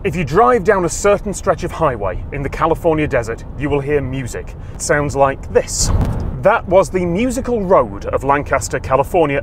If you drive down a certain stretch of highway in the California desert, you will hear music. It sounds like this. That was the musical road of Lancaster, California.